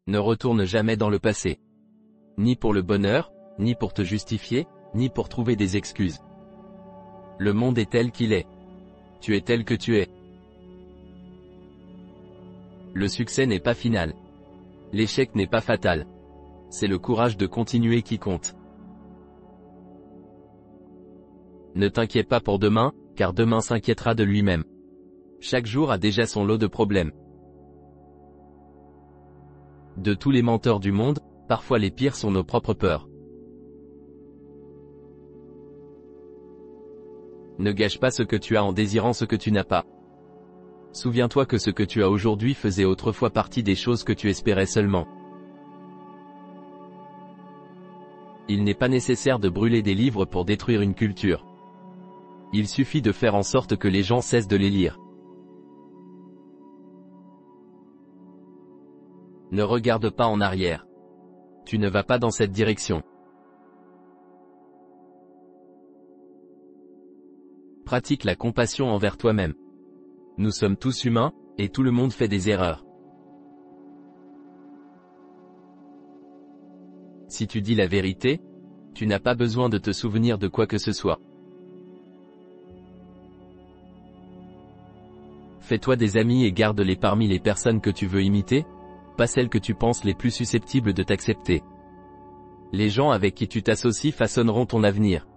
Ne retourne jamais dans le passé. Ni pour le bonheur, ni pour te justifier, ni pour trouver des excuses. Le monde est tel qu'il est. Tu es tel que tu es. Le succès n'est pas final. L'échec n'est pas fatal. C'est le courage de continuer qui compte. Ne t'inquiète pas pour demain, car demain s'inquiétera de lui-même. Chaque jour a déjà son lot de problèmes. De tous les menteurs du monde, parfois les pires sont nos propres peurs. Ne gâche pas ce que tu as en désirant ce que tu n'as pas. Souviens-toi que ce que tu as aujourd'hui faisait autrefois partie des choses que tu espérais seulement. Il n'est pas nécessaire de brûler des livres pour détruire une culture. Il suffit de faire en sorte que les gens cessent de les lire. Ne regarde pas en arrière. Tu ne vas pas dans cette direction. Pratique la compassion envers toi-même. Nous sommes tous humains, et tout le monde fait des erreurs. Si tu dis la vérité, tu n'as pas besoin de te souvenir de quoi que ce soit. Fais-toi des amis et garde-les parmi les personnes que tu veux imiter, pas celles que tu penses les plus susceptibles de t'accepter. Les gens avec qui tu t'associes façonneront ton avenir.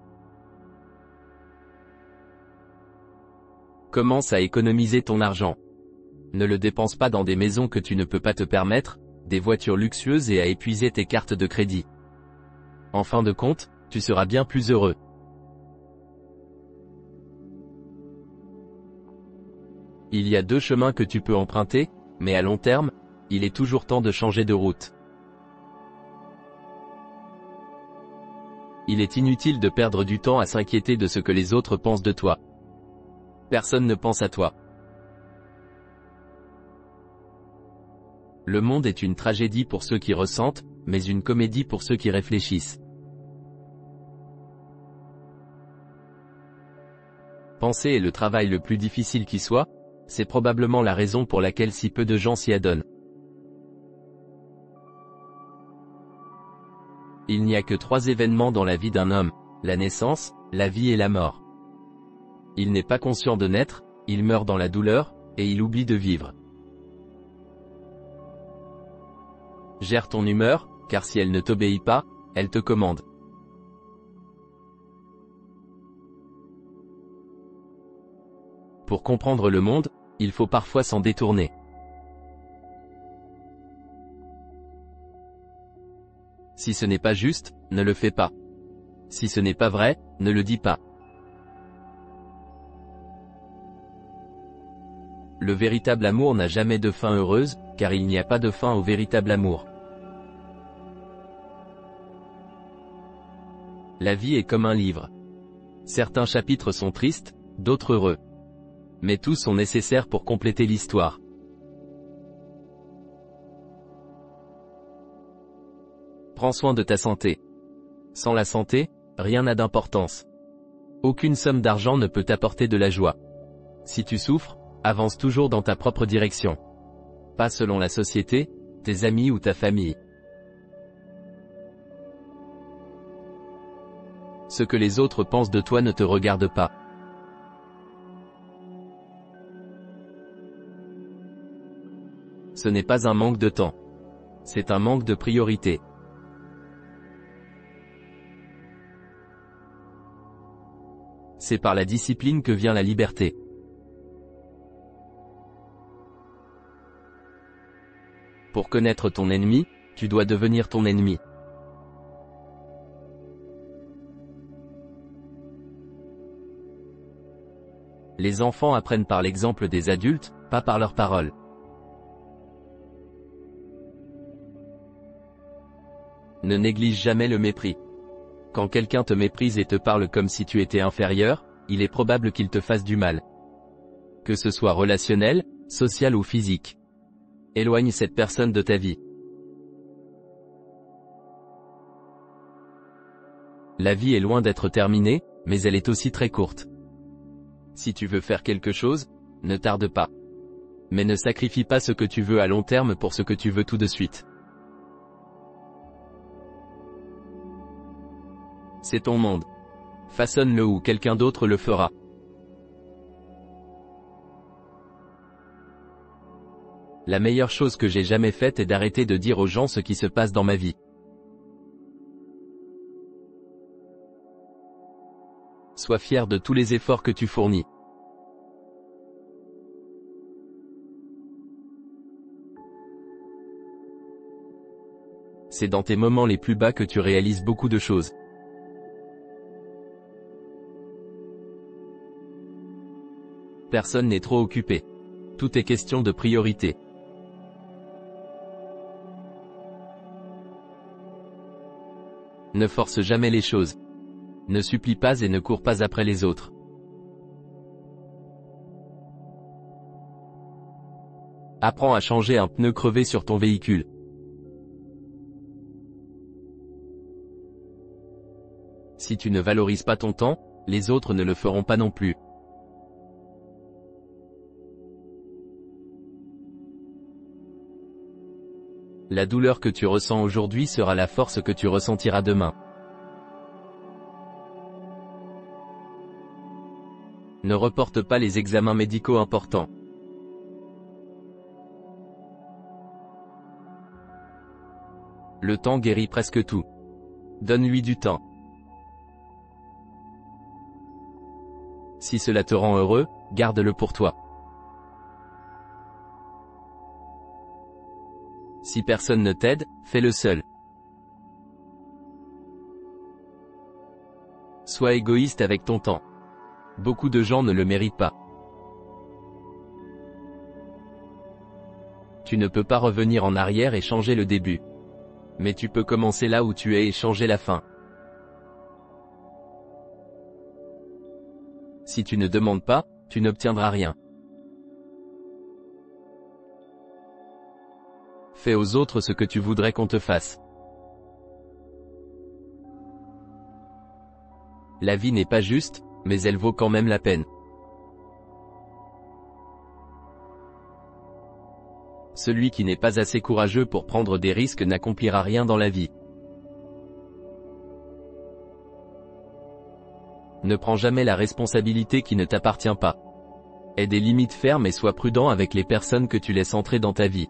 Commence à économiser ton argent. Ne le dépense pas dans des maisons que tu ne peux pas te permettre, des voitures luxueuses et à épuiser tes cartes de crédit. En fin de compte, tu seras bien plus heureux. Il y a deux chemins que tu peux emprunter, mais à long terme, il est toujours temps de changer de route. Il est inutile de perdre du temps à s'inquiéter de ce que les autres pensent de toi. Personne ne pense à toi. Le monde est une tragédie pour ceux qui ressentent, mais une comédie pour ceux qui réfléchissent. Penser est le travail le plus difficile qui soit, c'est probablement la raison pour laquelle si peu de gens s'y adonnent. Il n'y a que 3 événements dans la vie d'un homme, la naissance, la vie et la mort. Il n'est pas conscient de naître, il meurt dans la douleur, et il oublie de vivre. Gère ton humeur, car si elle ne t'obéit pas, elle te commande. Pour comprendre le monde, il faut parfois s'en détourner. Si ce n'est pas juste, ne le fais pas. Si ce n'est pas vrai, ne le dis pas. Le véritable amour n'a jamais de fin heureuse, car il n'y a pas de fin au véritable amour. La vie est comme un livre. Certains chapitres sont tristes, d'autres heureux. Mais tous sont nécessaires pour compléter l'histoire. Prends soin de ta santé. Sans la santé, rien n'a d'importance. Aucune somme d'argent ne peut t'apporter de la joie. Si tu souffres, avance toujours dans ta propre direction. Pas selon la société, tes amis ou ta famille. Ce que les autres pensent de toi ne te regarde pas. Ce n'est pas un manque de temps. C'est un manque de priorité. C'est par la discipline que vient la liberté. Pour connaître ton ennemi, tu dois devenir ton ennemi. Les enfants apprennent par l'exemple des adultes, pas par leurs paroles. Ne néglige jamais le mépris. Quand quelqu'un te méprise et te parle comme si tu étais inférieur, il est probable qu'il te fasse du mal. Que ce soit relationnel, social ou physique. Éloigne cette personne de ta vie. La vie est loin d'être terminée, mais elle est aussi très courte. Si tu veux faire quelque chose, ne tarde pas. Mais ne sacrifie pas ce que tu veux à long terme pour ce que tu veux tout de suite. C'est ton monde. Façonne-le ou quelqu'un d'autre le fera. La meilleure chose que j'ai jamais faite est d'arrêter de dire aux gens ce qui se passe dans ma vie. Sois fier de tous les efforts que tu fournis. C'est dans tes moments les plus bas que tu réalises beaucoup de choses. Personne n'est trop occupé. Tout est question de priorité. Ne force jamais les choses. Ne supplie pas et ne cours pas après les autres. Apprends à changer un pneu crevé sur ton véhicule. Si tu ne valorises pas ton temps, les autres ne le feront pas non plus. La douleur que tu ressens aujourd'hui sera la force que tu ressentiras demain. Ne reporte pas les examens médicaux importants. Le temps guérit presque tout. Donne-lui du temps. Si cela te rend heureux, garde-le pour toi. Si personne ne t'aide, fais-le seul. Sois égoïste avec ton temps. Beaucoup de gens ne le méritent pas. Tu ne peux pas revenir en arrière et changer le début. Mais tu peux commencer là où tu es et changer la fin. Si tu ne demandes pas, tu n'obtiendras rien. Fais aux autres ce que tu voudrais qu'on te fasse. La vie n'est pas juste, mais elle vaut quand même la peine. Celui qui n'est pas assez courageux pour prendre des risques n'accomplira rien dans la vie. Ne prends jamais la responsabilité qui ne t'appartient pas. Aie des limites fermes et sois prudent avec les personnes que tu laisses entrer dans ta vie.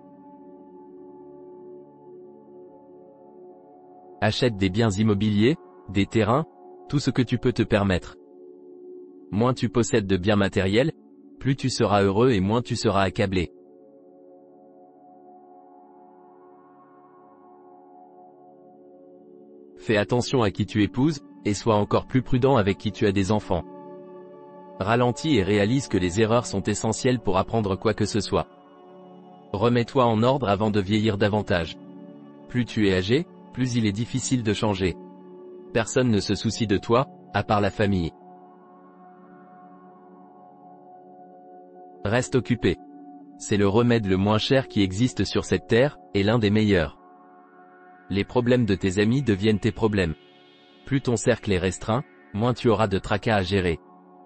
Achète des biens immobiliers, des terrains, tout ce que tu peux te permettre. Moins tu possèdes de biens matériels, plus tu seras heureux et moins tu seras accablé. Fais attention à qui tu épouses, et sois encore plus prudent avec qui tu as des enfants. Ralentis et réalise que les erreurs sont essentielles pour apprendre quoi que ce soit. Remets-toi en ordre avant de vieillir davantage. Plus tu es âgé, plus il est difficile de changer. Personne ne se soucie de toi, à part la famille. Reste occupé. C'est le remède le moins cher qui existe sur cette terre, et l'un des meilleurs. Les problèmes de tes amis deviennent tes problèmes. Plus ton cercle est restreint, moins tu auras de tracas à gérer.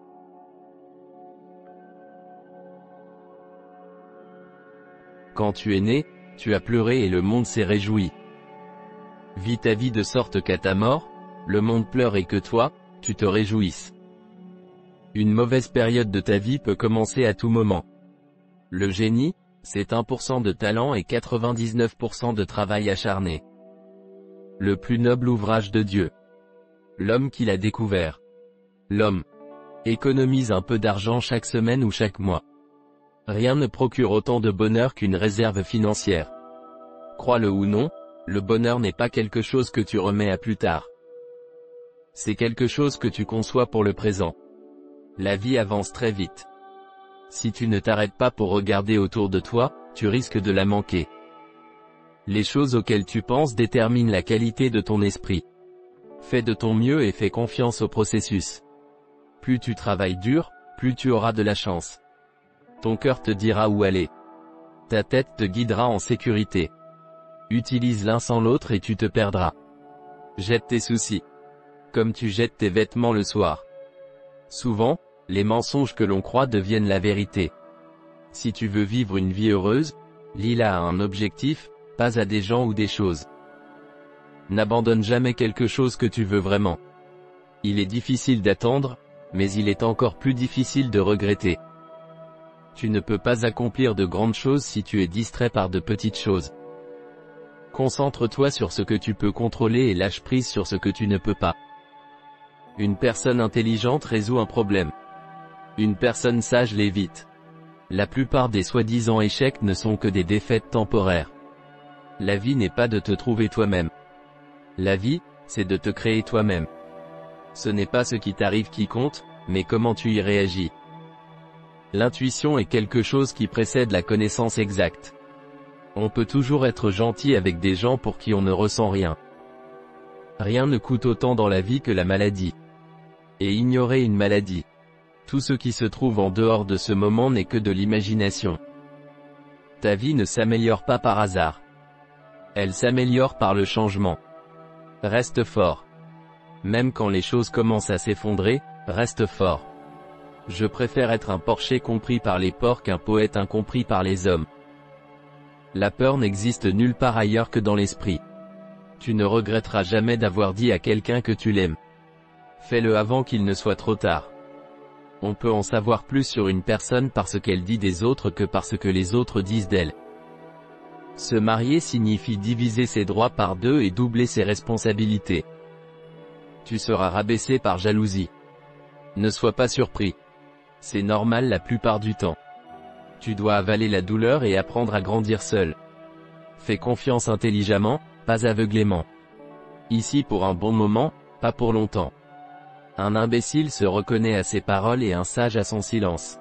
Quand tu es né, tu as pleuré et le monde s'est réjoui. Vis ta vie de sorte qu'à ta mort, le monde pleure et que toi, tu te réjouisses. Une mauvaise période de ta vie peut commencer à tout moment. Le génie, c'est 1% de talent et 99% de travail acharné. Le plus noble ouvrage de Dieu. L'homme qui l'a découvert. L'homme économise un peu d'argent chaque semaine ou chaque mois. Rien ne procure autant de bonheur qu'une réserve financière. Crois-le ou non, le bonheur n'est pas quelque chose que tu remets à plus tard. C'est quelque chose que tu conçois pour le présent. La vie avance très vite. Si tu ne t'arrêtes pas pour regarder autour de toi, tu risques de la manquer. Les choses auxquelles tu penses déterminent la qualité de ton esprit. Fais de ton mieux et fais confiance au processus. Plus tu travailles dur, plus tu auras de la chance. Ton cœur te dira où aller. Ta tête te guidera en sécurité. Utilise l'un sans l'autre et tu te perdras. Jette tes soucis. Comme tu jettes tes vêtements le soir. Souvent, les mensonges que l'on croit deviennent la vérité. Si tu veux vivre une vie heureuse, lis-la à un objectif, pas à des gens ou des choses. N'abandonne jamais quelque chose que tu veux vraiment. Il est difficile d'attendre, mais il est encore plus difficile de regretter. Tu ne peux pas accomplir de grandes choses si tu es distrait par de petites choses. Concentre-toi sur ce que tu peux contrôler et lâche prise sur ce que tu ne peux pas. Une personne intelligente résout un problème. Une personne sage l'évite. La plupart des soi-disant échecs ne sont que des défaites temporaires. La vie n'est pas de te trouver toi-même. La vie, c'est de te créer toi-même. Ce n'est pas ce qui t'arrive qui compte, mais comment tu y réagis. L'intuition est quelque chose qui précède la connaissance exacte. On peut toujours être gentil avec des gens pour qui on ne ressent rien. Rien ne coûte autant dans la vie que la maladie. Et ignorer une maladie. Tout ce qui se trouve en dehors de ce moment n'est que de l'imagination. Ta vie ne s'améliore pas par hasard. Elle s'améliore par le changement. Reste fort. Même quand les choses commencent à s'effondrer, reste fort. Je préfère être un porcher compris par les porcs qu'un poète incompris par les hommes. La peur n'existe nulle part ailleurs que dans l'esprit. Tu ne regretteras jamais d'avoir dit à quelqu'un que tu l'aimes. Fais-le avant qu'il ne soit trop tard. On peut en savoir plus sur une personne parce qu'elle dit des autres que parce que les autres disent d'elle. Se marier signifie diviser ses droits par deux et doubler ses responsabilités. Tu seras rabaissé par jalousie. Ne sois pas surpris. C'est normal la plupart du temps. Tu dois avaler la douleur et apprendre à grandir seul. Fais confiance intelligemment, pas aveuglément. Ici pour un bon moment, pas pour longtemps. Un imbécile se reconnaît à ses paroles et un sage à son silence.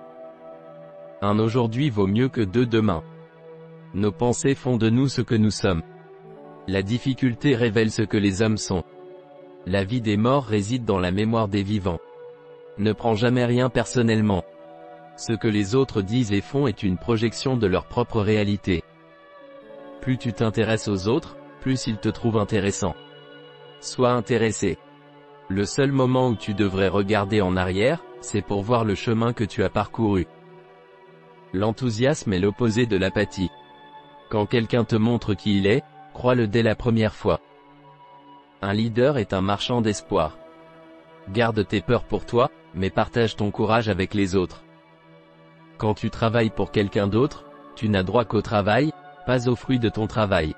Un aujourd'hui vaut mieux que deux demain. Nos pensées font de nous ce que nous sommes. La difficulté révèle ce que les hommes sont. La vie des morts réside dans la mémoire des vivants. Ne prends jamais rien personnellement. Ce que les autres disent et font est une projection de leur propre réalité. Plus tu t'intéresses aux autres, plus ils te trouvent intéressant. Sois intéressé. Le seul moment où tu devrais regarder en arrière, c'est pour voir le chemin que tu as parcouru. L'enthousiasme est l'opposé de l'apathie. Quand quelqu'un te montre qui il est, crois-le dès la première fois. Un leader est un marchand d'espoir. Garde tes peurs pour toi, mais partage ton courage avec les autres. Quand tu travailles pour quelqu'un d'autre, tu n'as droit qu'au travail, pas aux fruits de ton travail.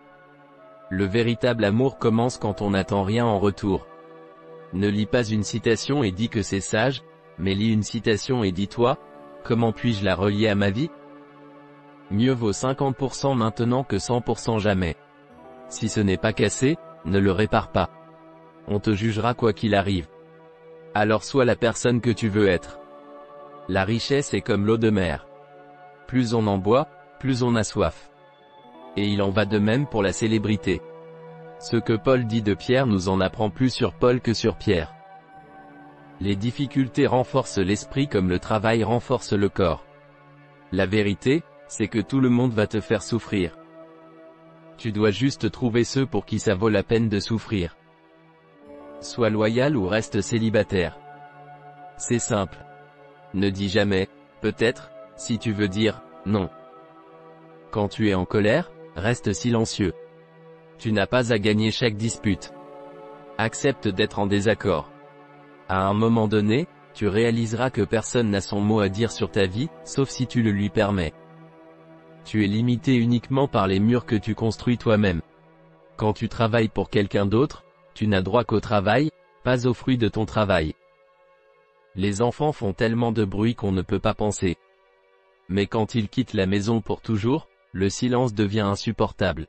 Le véritable amour commence quand on n'attend rien en retour. Ne lis pas une citation et dis que c'est sage, mais lis une citation et dis-toi, comment puis-je la relier à ma vie? Mieux vaut 50% maintenant que 100% jamais. Si ce n'est pas cassé, ne le répare pas. On te jugera quoi qu'il arrive. Alors sois la personne que tu veux être. La richesse est comme l'eau de mer. Plus on en boit, plus on a soif. Et il en va de même pour la célébrité. Ce que Paul dit de Pierre nous en apprend plus sur Paul que sur Pierre. Les difficultés renforcent l'esprit comme le travail renforce le corps. La vérité, c'est que tout le monde va te faire souffrir. Tu dois juste trouver ceux pour qui ça vaut la peine de souffrir. Sois loyal ou reste célibataire. C'est simple. Ne dis jamais, peut-être, si tu veux dire, non. Quand tu es en colère, reste silencieux. Tu n'as pas à gagner chaque dispute. Accepte d'être en désaccord. À un moment donné, tu réaliseras que personne n'a son mot à dire sur ta vie, sauf si tu le lui permets. Tu es limité uniquement par les murs que tu construis toi-même. Quand tu travailles pour quelqu'un d'autre, tu n'as droit qu'au travail, pas aux fruits de ton travail. Les enfants font tellement de bruit qu'on ne peut pas penser. Mais quand ils quittent la maison pour toujours, le silence devient insupportable.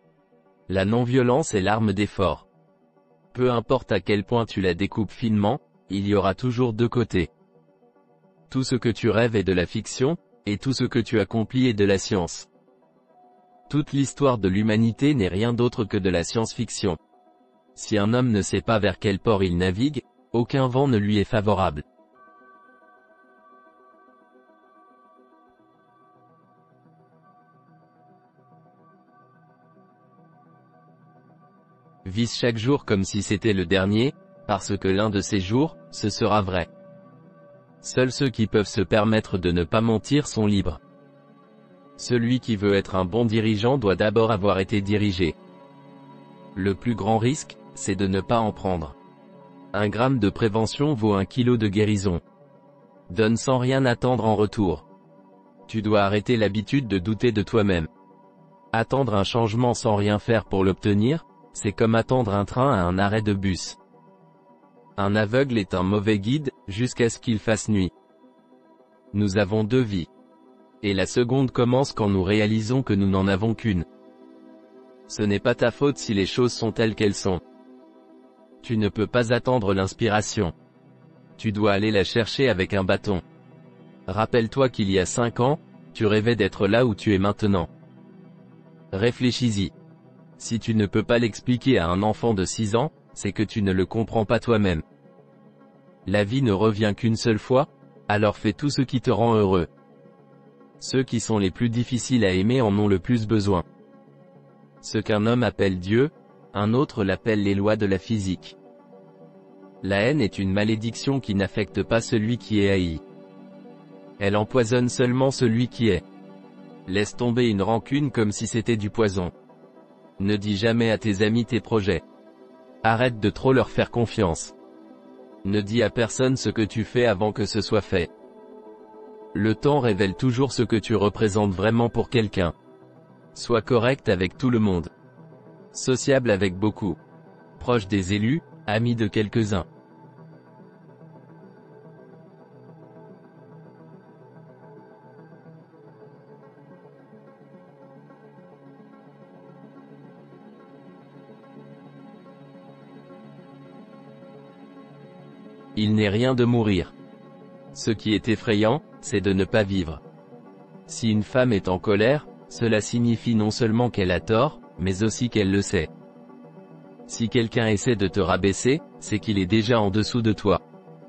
La non-violence est l'arme des forts. Peu importe à quel point tu la découpes finement, il y aura toujours deux côtés. Tout ce que tu rêves est de la fiction, et tout ce que tu accomplis est de la science. Toute l'histoire de l'humanité n'est rien d'autre que de la science-fiction. Si un homme ne sait pas vers quel port il navigue, aucun vent ne lui est favorable. Vis chaque jour comme si c'était le dernier, parce que l'un de ces jours, ce sera vrai. Seuls ceux qui peuvent se permettre de ne pas mentir sont libres. Celui qui veut être un bon dirigeant doit d'abord avoir été dirigé. Le plus grand risque, c'est de ne pas en prendre. Un gramme de prévention vaut 1 kilo de guérison. Donne sans rien attendre en retour. Tu dois arrêter l'habitude de douter de toi-même. Attendre un changement sans rien faire pour l'obtenir, c'est comme attendre un train à un arrêt de bus. Un aveugle est un mauvais guide, jusqu'à ce qu'il fasse nuit. Nous avons 2 vies. Et la seconde commence quand nous réalisons que nous n'en avons qu'une. Ce n'est pas ta faute si les choses sont telles qu'elles sont. Tu ne peux pas attendre l'inspiration. Tu dois aller la chercher avec un bâton. Rappelle-toi qu'il y a 5 ans, tu rêvais d'être là où tu es maintenant. Réfléchis-y. Si tu ne peux pas l'expliquer à un enfant de 6 ans, c'est que tu ne le comprends pas toi-même. La vie ne revient qu'une seule fois, alors fais tout ce qui te rend heureux. Ceux qui sont les plus difficiles à aimer en ont le plus besoin. Ce qu'un homme appelle Dieu, un autre l'appelle les lois de la physique. La haine est une malédiction qui n'affecte pas celui qui est haï. Elle empoisonne seulement celui qui est. Laisse tomber une rancune comme si c'était du poison. Ne dis jamais à tes amis tes projets. Arrête de trop leur faire confiance. Ne dis à personne ce que tu fais avant que ce soit fait. Le temps révèle toujours ce que tu représentes vraiment pour quelqu'un. Sois correct avec tout le monde. Sociable avec beaucoup. Proche des élus, ami de quelques-uns. Il n'est rien de mourir. Ce qui est effrayant, c'est de ne pas vivre. Si une femme est en colère, cela signifie non seulement qu'elle a tort, mais aussi qu'elle le sait. Si quelqu'un essaie de te rabaisser, c'est qu'il est déjà en dessous de toi.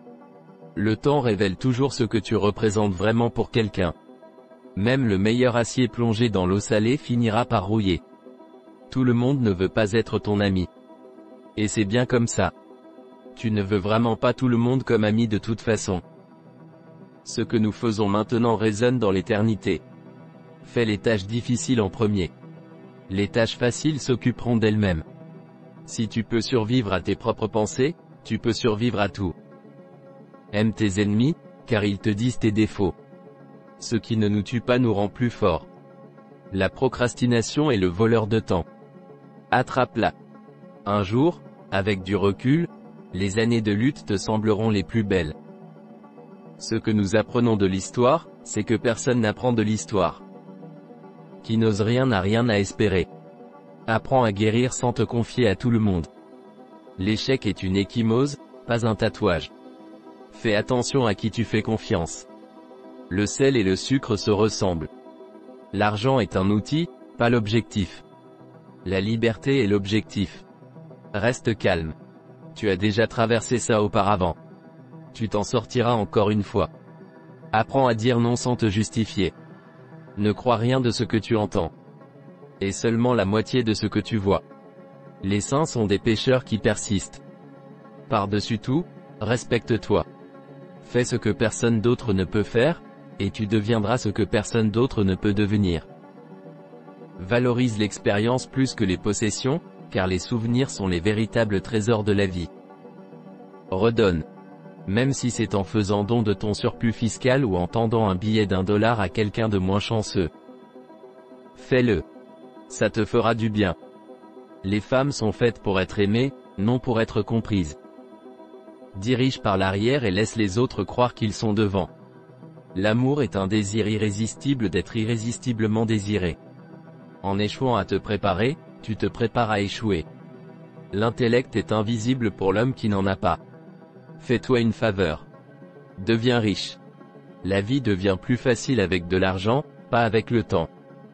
Le temps révèle toujours ce que tu représentes vraiment pour quelqu'un. Même le meilleur acier plongé dans l'eau salée finira par rouiller. Tout le monde ne veut pas être ton ami. Et c'est bien comme ça. Tu ne veux vraiment pas tout le monde comme ami de toute façon. Ce que nous faisons maintenant résonne dans l'éternité. Fais les tâches difficiles en premier. Les tâches faciles s'occuperont d'elles-mêmes. Si tu peux survivre à tes propres pensées, tu peux survivre à tout. Aime tes ennemis, car ils te disent tes défauts. Ce qui ne nous tue pas nous rend plus forts. La procrastination est le voleur de temps. Attrape-la. Un jour, avec du recul, les années de lutte te sembleront les plus belles. Ce que nous apprenons de l'histoire, c'est que personne n'apprend de l'histoire. Qui n'ose rien n'a rien à espérer. Apprends à guérir sans te confier à tout le monde. L'échec est une ecchymose, pas un tatouage. Fais attention à qui tu fais confiance. Le sel et le sucre se ressemblent. L'argent est un outil, pas l'objectif. La liberté est l'objectif. Reste calme. Tu as déjà traversé ça auparavant. Tu t'en sortiras encore une fois. Apprends à dire non sans te justifier. Ne crois rien de ce que tu entends. Et seulement la moitié de ce que tu vois. Les saints sont des pécheurs qui persistent. Par-dessus tout, respecte-toi. Fais ce que personne d'autre ne peut faire, et tu deviendras ce que personne d'autre ne peut devenir. Valorise l'expérience plus que les possessions, car les souvenirs sont les véritables trésors de la vie. Redonne. Même si c'est en faisant don de ton surplus fiscal ou en tendant un billet d'$1 à quelqu'un de moins chanceux. Fais-le. Ça te fera du bien. Les femmes sont faites pour être aimées, non pour être comprises. Dirige par l'arrière et laisse les autres croire qu'ils sont devant. L'amour est un désir irrésistible d'être irrésistiblement désiré. En échouant à te préparer, tu te prépares à échouer. L'intellect est invisible pour l'homme qui n'en a pas. Fais-toi une faveur. Deviens riche. La vie devient plus facile avec de l'argent, pas avec le temps.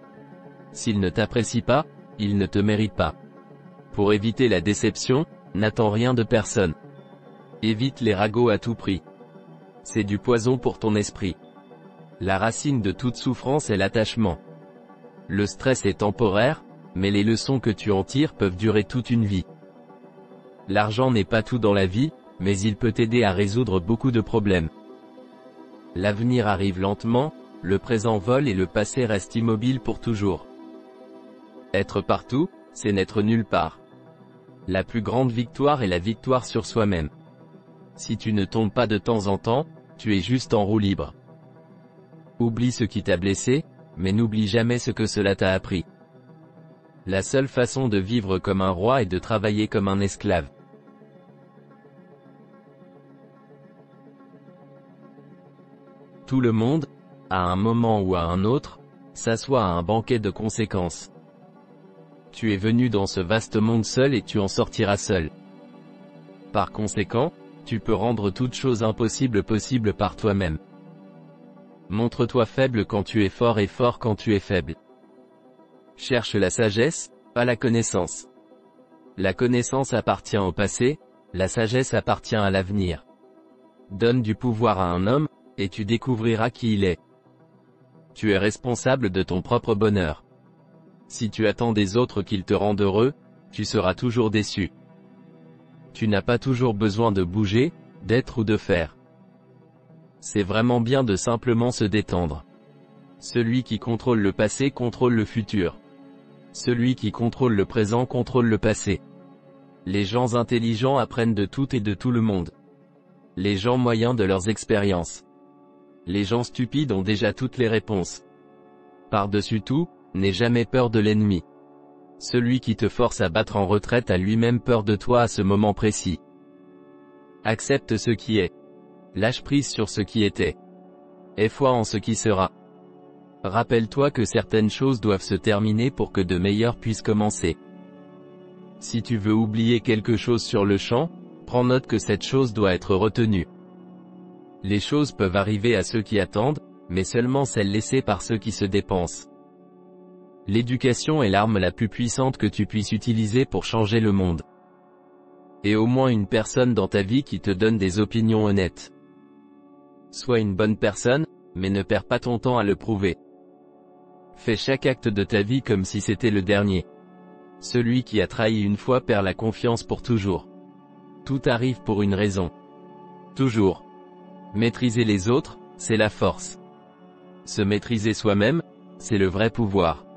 S'il ne t'apprécie pas, il ne te mérite pas. Pour éviter la déception, n'attends rien de personne. Évite les ragots à tout prix. C'est du poison pour ton esprit. La racine de toute souffrance est l'attachement. Le stress est temporaire, mais les leçons que tu en tires peuvent durer toute une vie. L'argent n'est pas tout dans la vie, mais il peut t'aider à résoudre beaucoup de problèmes. L'avenir arrive lentement, le présent vole et le passé reste immobile pour toujours. Être partout, c'est n'être nulle part. La plus grande victoire est la victoire sur soi-même. Si tu ne tombes pas de temps en temps, tu es juste en roue libre. Oublie ce qui t'a blessé, mais n'oublie jamais ce que cela t'a appris. La seule façon de vivre comme un roi est de travailler comme un esclave. Tout le monde, à un moment ou à un autre, s'assoit à un banquet de conséquences. Tu es venu dans ce vaste monde seul et tu en sortiras seul. Par conséquent, tu peux rendre toute chose impossible possible par toi-même. Montre-toi faible quand tu es fort et fort quand tu es faible. Cherche la sagesse, pas la connaissance. La connaissance appartient au passé, la sagesse appartient à l'avenir. Donne du pouvoir à un homme, et tu découvriras qui il est. Tu es responsable de ton propre bonheur. Si tu attends des autres qu'ils te rendent heureux, tu seras toujours déçu. Tu n'as pas toujours besoin de bouger, d'être ou de faire. C'est vraiment bien de simplement se détendre. Celui qui contrôle le passé contrôle le futur. Celui qui contrôle le présent contrôle le passé. Les gens intelligents apprennent de tout et de tout le monde. Les gens moyens de leurs expériences. Les gens stupides ont déjà toutes les réponses. Par-dessus tout, n'aie jamais peur de l'ennemi. Celui qui te force à battre en retraite a lui-même peur de toi à ce moment précis. Accepte ce qui est. Lâche prise sur ce qui était. Aie foi en ce qui sera. Rappelle-toi que certaines choses doivent se terminer pour que de meilleures puissent commencer. Si tu veux oublier quelque chose sur le champ, prends note que cette chose doit être retenue. Les choses peuvent arriver à ceux qui attendent, mais seulement celles laissées par ceux qui se dépensent. L'éducation est l'arme la plus puissante que tu puisses utiliser pour changer le monde. Et au moins une personne dans ta vie qui te donne des opinions honnêtes. Sois une bonne personne, mais ne perds pas ton temps à le prouver. Fais chaque acte de ta vie comme si c'était le dernier. Celui qui a trahi une fois perd la confiance pour toujours. Tout arrive pour une raison. Toujours. Maîtriser les autres, c'est la force. Se maîtriser soi-même, c'est le vrai pouvoir.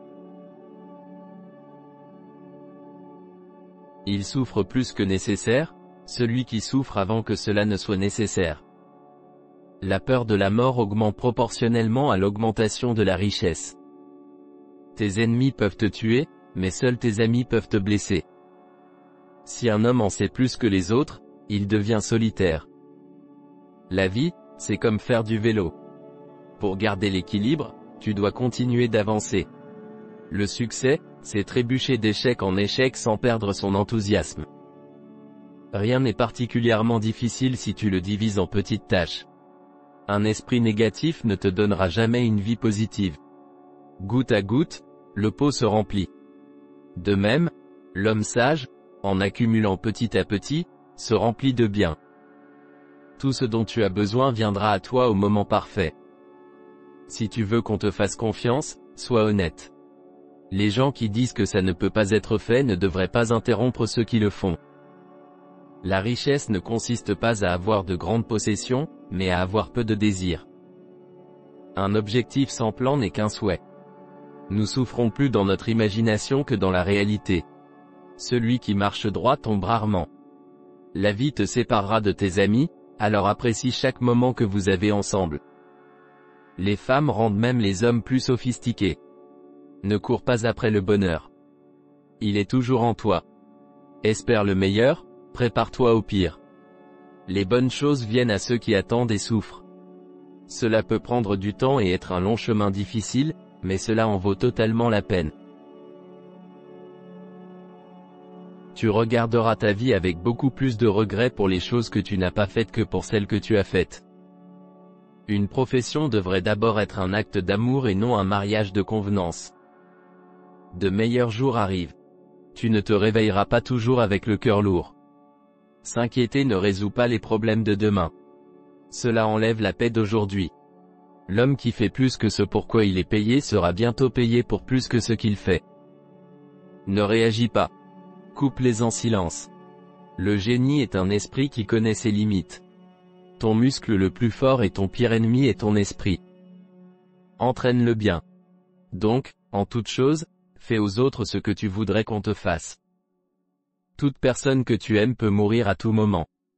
Il souffre plus que nécessaire, celui qui souffre avant que cela ne soit nécessaire. La peur de la mort augmente proportionnellement à l'augmentation de la richesse. Tes ennemis peuvent te tuer, mais seuls tes amis peuvent te blesser. Si un homme en sait plus que les autres, il devient solitaire. La vie, c'est comme faire du vélo. Pour garder l'équilibre, tu dois continuer d'avancer. Le succès, c'est trébucher d'échec en échec sans perdre son enthousiasme. Rien n'est particulièrement difficile si tu le divises en petites tâches. Un esprit négatif ne te donnera jamais une vie positive. Goutte à goutte, le pot se remplit. De même, l'homme sage, en accumulant petit à petit, se remplit de bien. Tout ce dont tu as besoin viendra à toi au moment parfait. Si tu veux qu'on te fasse confiance, sois honnête. Les gens qui disent que ça ne peut pas être fait ne devraient pas interrompre ceux qui le font. La richesse ne consiste pas à avoir de grandes possessions, mais à avoir peu de désirs. Un objectif sans plan n'est qu'un souhait. Nous souffrons plus dans notre imagination que dans la réalité. Celui qui marche droit tombe rarement. La vie te séparera de tes amis, alors apprécie chaque moment que vous avez ensemble. Les femmes rendent même les hommes plus sophistiqués. Ne cours pas après le bonheur. Il est toujours en toi. Espère le meilleur, prépare-toi au pire. Les bonnes choses viennent à ceux qui attendent et souffrent. Cela peut prendre du temps et être un long chemin difficile, mais cela en vaut totalement la peine. Tu regarderas ta vie avec beaucoup plus de regrets pour les choses que tu n'as pas faites que pour celles que tu as faites. Une profession devrait d'abord être un acte d'amour et non un mariage de convenance. De meilleurs jours arrivent. Tu ne te réveilleras pas toujours avec le cœur lourd. S'inquiéter ne résout pas les problèmes de demain. Cela enlève la paix d'aujourd'hui. L'homme qui fait plus que ce pour quoi il est payé sera bientôt payé pour plus que ce qu'il fait. Ne réagis pas. Coupe-les en silence. Le génie est un esprit qui connaît ses limites. Ton muscle le plus fort et ton pire ennemi est ton esprit. Entraîne-le bien. Donc, en toute chose, fais aux autres ce que tu voudrais qu'on te fasse. Toute personne que tu aimes peut mourir à tout moment.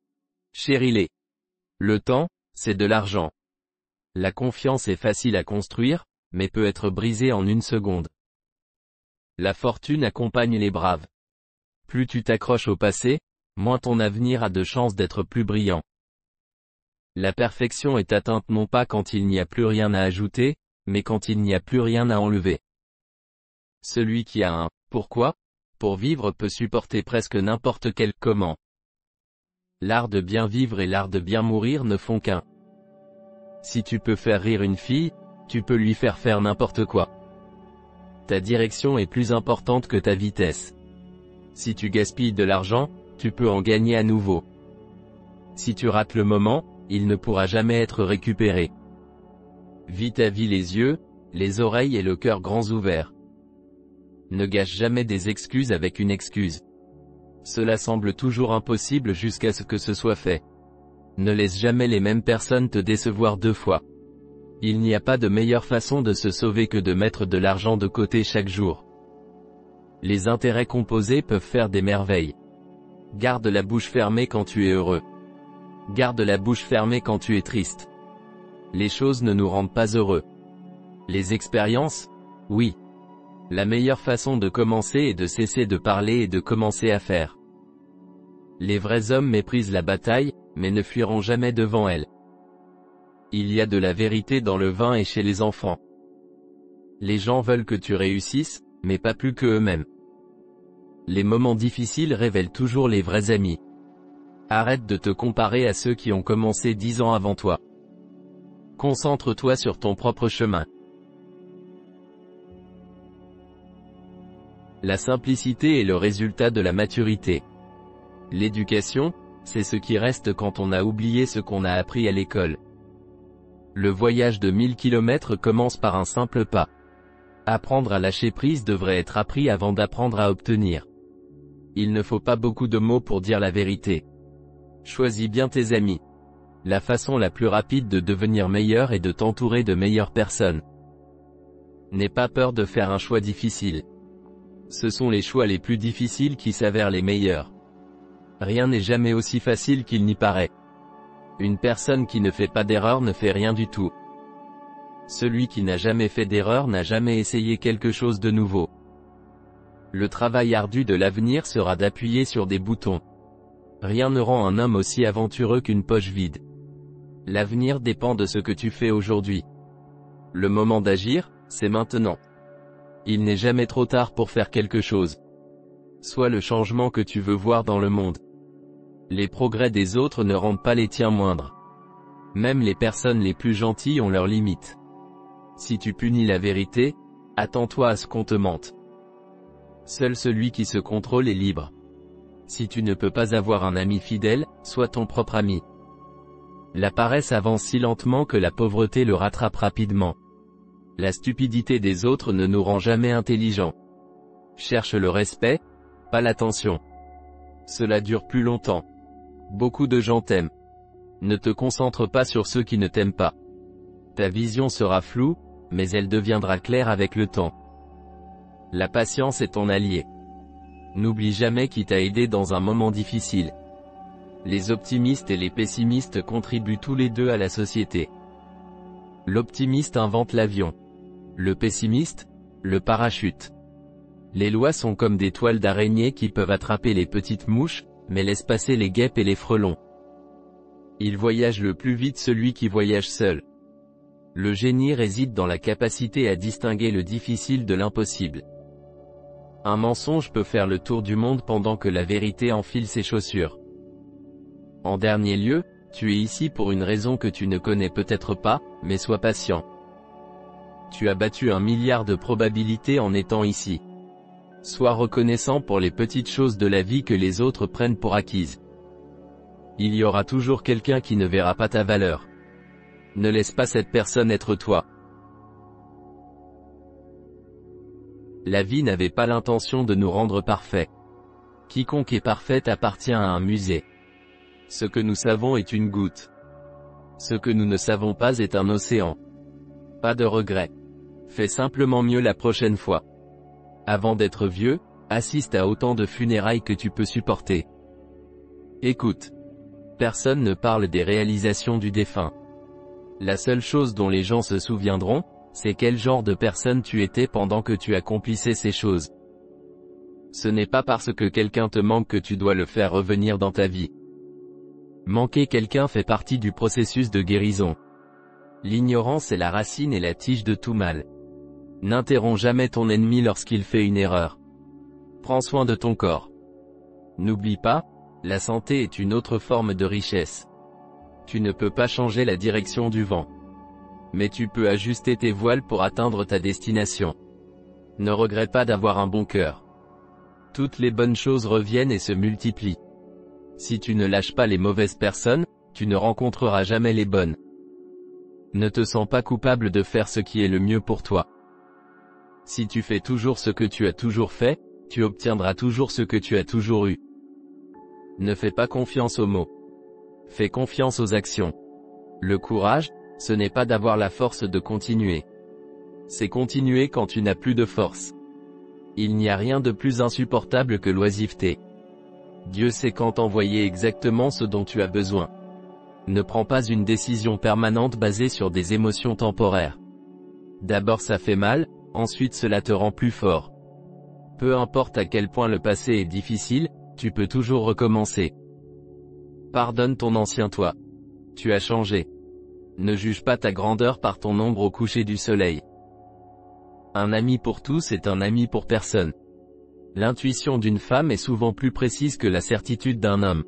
Chéris-les. Le temps, c'est de l'argent. La confiance est facile à construire, mais peut être brisée en une seconde. La fortune accompagne les braves. Plus tu t'accroches au passé, moins ton avenir a de chances d'être plus brillant. La perfection est atteinte non pas quand il n'y a plus rien à ajouter, mais quand il n'y a plus rien à enlever. Celui qui a un « pourquoi » pour vivre peut supporter presque n'importe quel « comment ». L'art de bien vivre et l'art de bien mourir ne font qu'un. Si tu peux faire rire une fille, tu peux lui faire faire n'importe quoi. Ta direction est plus importante que ta vitesse. Si tu gaspilles de l'argent, tu peux en gagner à nouveau. Si tu rates le moment, il ne pourra jamais être récupéré. Vis ta vie les yeux, les oreilles et le cœur grands ouverts. Ne gâche jamais des excuses avec une excuse. Cela semble toujours impossible jusqu'à ce que ce soit fait. Ne laisse jamais les mêmes personnes te décevoir deux fois. Il n'y a pas de meilleure façon de se sauver que de mettre de l'argent de côté chaque jour. Les intérêts composés peuvent faire des merveilles. Garde la bouche fermée quand tu es heureux. Garde la bouche fermée quand tu es triste. Les choses ne nous rendent pas heureux. Les expériences, oui. La meilleure façon de commencer est de cesser de parler et de commencer à faire. Les vrais hommes méprisent la bataille, mais ne fuiront jamais devant elle. Il y a de la vérité dans le vin et chez les enfants. Les gens veulent que tu réussisses, mais pas plus que eux-mêmes. Les moments difficiles révèlent toujours les vrais amis. Arrête de te comparer à ceux qui ont commencé 10 ans avant toi. Concentre-toi sur ton propre chemin. La simplicité est le résultat de la maturité. L'éducation, c'est ce qui reste quand on a oublié ce qu'on a appris à l'école. Le voyage de 1000 km commence par un simple pas. Apprendre à lâcher prise devrait être appris avant d'apprendre à obtenir. Il ne faut pas beaucoup de mots pour dire la vérité. Choisis bien tes amis. La façon la plus rapide de devenir meilleur est de t'entourer de meilleures personnes. N'aie pas peur de faire un choix difficile. Ce sont les choix les plus difficiles qui s'avèrent les meilleurs. Rien n'est jamais aussi facile qu'il n'y paraît. Une personne qui ne fait pas d'erreur ne fait rien du tout. Celui qui n'a jamais fait d'erreur n'a jamais essayé quelque chose de nouveau. Le travail ardu de l'avenir sera d'appuyer sur des boutons. Rien ne rend un homme aussi aventureux qu'une poche vide. L'avenir dépend de ce que tu fais aujourd'hui. Le moment d'agir, c'est maintenant. Il n'est jamais trop tard pour faire quelque chose. Sois le changement que tu veux voir dans le monde. Les progrès des autres ne rendent pas les tiens moindres. Même les personnes les plus gentilles ont leurs limites. Si tu punis la vérité, attends-toi à ce qu'on te mente. Seul celui qui se contrôle est libre. Si tu ne peux pas avoir un ami fidèle, sois ton propre ami. La paresse avance si lentement que la pauvreté le rattrape rapidement. La stupidité des autres ne nous rend jamais intelligents. Cherche le respect, pas l'attention. Cela dure plus longtemps. Beaucoup de gens t'aiment. Ne te concentre pas sur ceux qui ne t'aiment pas. Ta vision sera floue, mais elle deviendra claire avec le temps. La patience est ton allié. N'oublie jamais qui t'a aidé dans un moment difficile. Les optimistes et les pessimistes contribuent tous les deux à la société. L'optimiste invente l'avion. Le pessimiste, le parachute. Les lois sont comme des toiles d'araignée qui peuvent attraper les petites mouches, mais laissent passer les guêpes et les frelons. Il voyage le plus vite celui qui voyage seul. Le génie réside dans la capacité à distinguer le difficile de l'impossible. Un mensonge peut faire le tour du monde pendant que la vérité enfile ses chaussures. En dernier lieu, tu es ici pour une raison que tu ne connais peut-être pas, mais sois patient. Tu as battu 1 milliard de probabilités en étant ici. Sois reconnaissant pour les petites choses de la vie que les autres prennent pour acquises. Il y aura toujours quelqu'un qui ne verra pas ta valeur. Ne laisse pas cette personne être toi. La vie n'avait pas l'intention de nous rendre parfaits. Quiconque est parfait appartient à un musée. Ce que nous savons est une goutte. Ce que nous ne savons pas est un océan. Pas de regret. Fais simplement mieux la prochaine fois. Avant d'être vieux, assiste à autant de funérailles que tu peux supporter. Écoute. Personne ne parle des réalisations du défunt. La seule chose dont les gens se souviendront, c'est quel genre de personne tu étais pendant que tu accomplissais ces choses. Ce n'est pas parce que quelqu'un te manque que tu dois le faire revenir dans ta vie. Manquer quelqu'un fait partie du processus de guérison. L'ignorance est la racine et la tige de tout mal. N'interromps jamais ton ennemi lorsqu'il fait une erreur. Prends soin de ton corps. N'oublie pas, la santé est une autre forme de richesse. Tu ne peux pas changer la direction du vent. Mais tu peux ajuster tes voiles pour atteindre ta destination. Ne regrette pas d'avoir un bon cœur. Toutes les bonnes choses reviennent et se multiplient. Si tu ne lâches pas les mauvaises personnes, tu ne rencontreras jamais les bonnes. Ne te sens pas coupable de faire ce qui est le mieux pour toi. Si tu fais toujours ce que tu as toujours fait, tu obtiendras toujours ce que tu as toujours eu. Ne fais pas confiance aux mots. Fais confiance aux actions. Le courage, ce n'est pas d'avoir la force de continuer. C'est continuer quand tu n'as plus de force. Il n'y a rien de plus insupportable que l'oisiveté. Dieu sait quand envoyer exactement ce dont tu as besoin. Ne prends pas une décision permanente basée sur des émotions temporaires. D'abord ça fait mal, ensuite cela te rend plus fort. Peu importe à quel point le passé est difficile, tu peux toujours recommencer. Pardonne ton ancien toi. Tu as changé. Ne juge pas ta grandeur par ton ombre au coucher du soleil. Un ami pour tous est un ami pour personne. L'intuition d'une femme est souvent plus précise que la certitude d'un homme.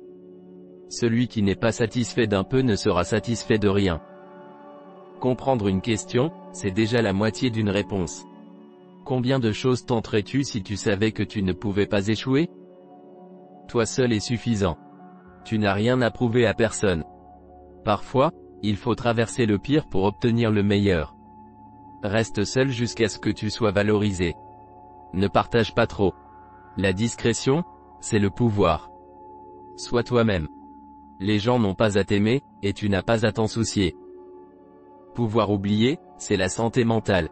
Celui qui n'est pas satisfait d'un peu ne sera satisfait de rien. Comprendre une question, c'est déjà la moitié d'une réponse. Combien de choses tenterais-tu si tu savais que tu ne pouvais pas échouer? Toi seul est suffisant. Tu n'as rien à prouver à personne. Parfois, il faut traverser le pire pour obtenir le meilleur. Reste seul jusqu'à ce que tu sois valorisé. Ne partage pas trop. La discrétion, c'est le pouvoir. Sois toi-même. Les gens n'ont pas à t'aimer, et tu n'as pas à t'en soucier. Pouvoir oublier, c'est la santé mentale.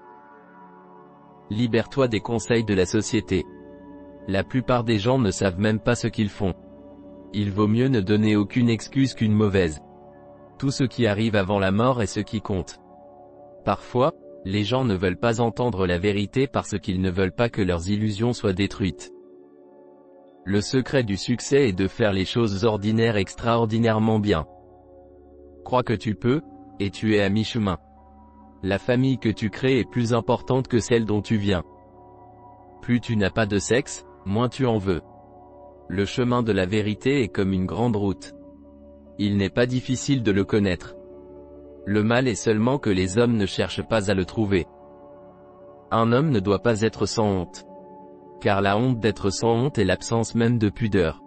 Libère-toi des conseils de la société. La plupart des gens ne savent même pas ce qu'ils font. Il vaut mieux ne donner aucune excuse qu'une mauvaise. Tout ce qui arrive avant la mort est ce qui compte. Parfois, les gens ne veulent pas entendre la vérité parce qu'ils ne veulent pas que leurs illusions soient détruites. Le secret du succès est de faire les choses ordinaires extraordinairement bien. Crois que tu peux, et tu es à mi-chemin. La famille que tu crées est plus importante que celle dont tu viens. Plus tu n'as pas de sexe, moins tu en veux. Le chemin de la vérité est comme une grande route. Il n'est pas difficile de le connaître. Le mal est seulement que les hommes ne cherchent pas à le trouver. Un homme ne doit pas être sans honte. Car la honte d'être sans honte est l'absence même de pudeur.